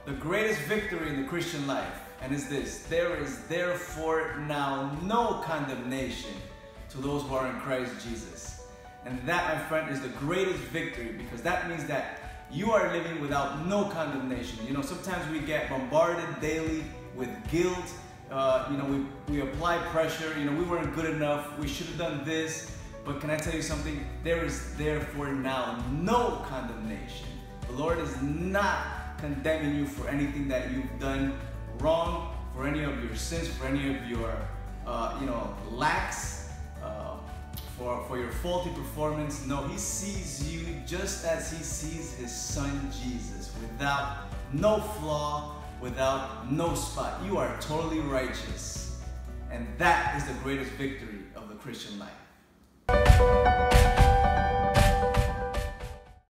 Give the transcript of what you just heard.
the greatest victory in the Christian life, and it's this: there is therefore now no condemnation to those who are in Christ Jesus. And that, my friend, is the greatest victory, because that means that you are living without no condemnation. You know, sometimes we get bombarded daily with guilt. You know, we apply pressure. You know, we weren't good enough. We should have done this. But can I tell you something? There is therefore now no condemnation. The Lord is not condemning you for anything that you've done wrong, for any of your sins, for any of your lacks, for your faulty performance. No, He sees you just as He sees His Son Jesus, without no flaw, without no spot. You are totally righteous. And that is the greatest victory of the Christian life.